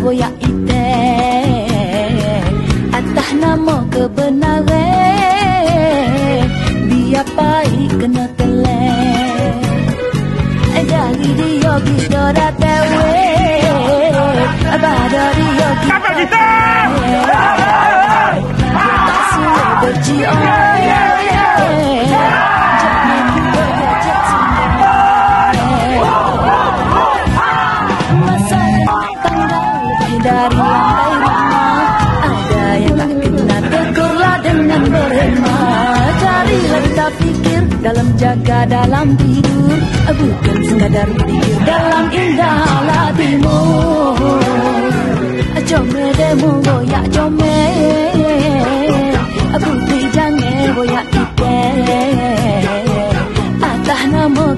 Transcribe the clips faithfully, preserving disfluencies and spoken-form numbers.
goyak ite atas nama kebenaran biar baik kena telek dari dia kita dah tahu pada dia kita tak suruh berjiang dari lantai rumah ada yang tak kena tegurlah dengan berhemat carilah kita fikir dalam jaga dalam tidur bukan sekadar pikir dalam indah hatimu jome demo goyak jome putih jangan goyak ite atas nama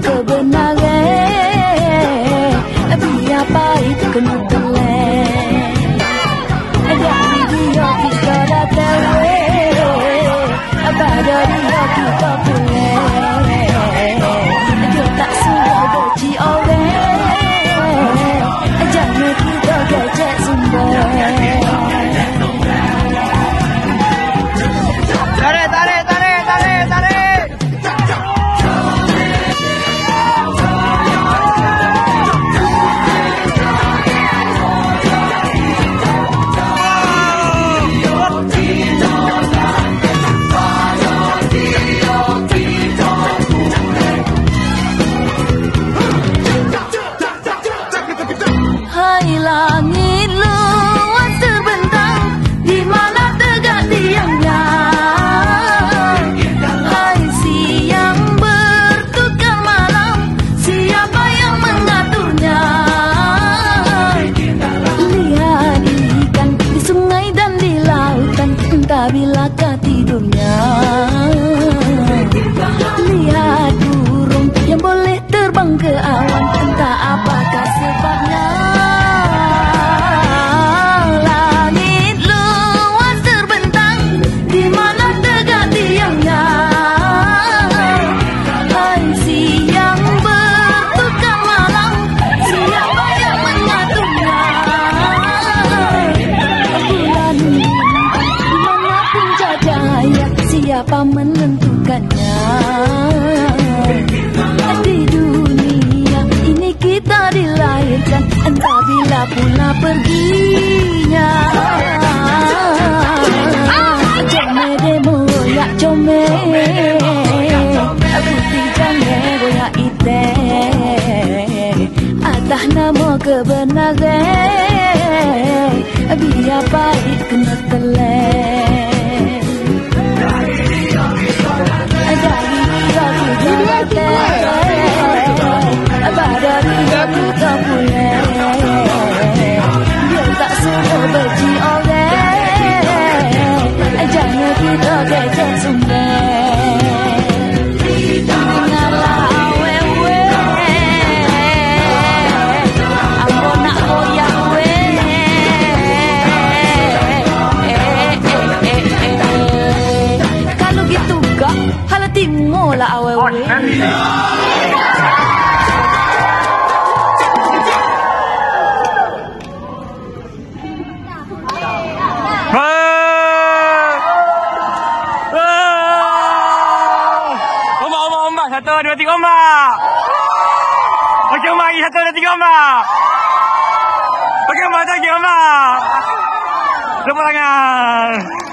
kebenaran biar baik kena telek dari dia kita dah tahu pada dia kita boleh dia tak sudah benci orang jangan kita gajah sumber tarik tarik tarik tarik tarik hai langit luas terbentang di mana tegak tiangnya hai siang bertukar malam siapa yang mengaturnya lihat ikan di sungai dan di lautan entah bilakah tidurnya lihat burung yang boleh terbang ke awan entah apakah sebabnya langit luas terbentang di mana tegak tiangnya hai siang bertukar malam siapa yang mengaturnya bulan dimanapun cahaya siapa menentukannya di dunia ini kita dilahirkan entah bila pula perginya jome demo goyak jome putih jangan goyak ite atas nama kebenaran biar baik kena telek dari dia kita pada dia kita boleh dia tak suruh benci orang jangan kita gajah sumber dengarlah awewe ambo nak goyak we kalau gitu gak hala timo lah awewe Satu, dua, tiga, ombak. Okey, ombak lagi. Satu, dua, tiga, ombak. Okey, ombak lagi, ombak. Tepuk tangan.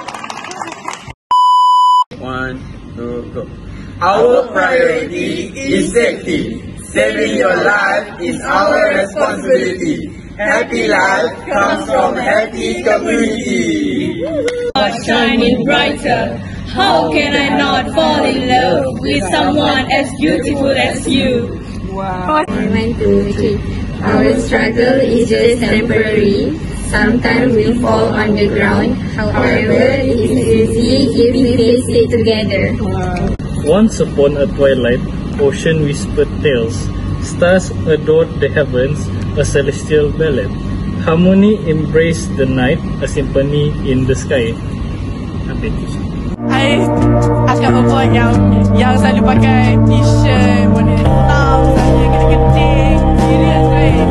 One, two, go. Our priority is safety. Saving your life is our responsibility. Happy life comes from happy community. Shining brighter. How can I not fall in love with someone as beautiful as you? Wow. One, two, three. Our struggle is just temporary. Sometimes we fall on the ground. However, it is easy if we face it together. Wow. Once upon a twilight, ocean whispered tales. Stars adored the heavens, a celestial ballad. Harmony embraced the night, a symphony in the sky. Apa itu? Hai, akak perempuan yang yang selalu pakai t-shirt warna hitam, saya gede-gede, serius guys.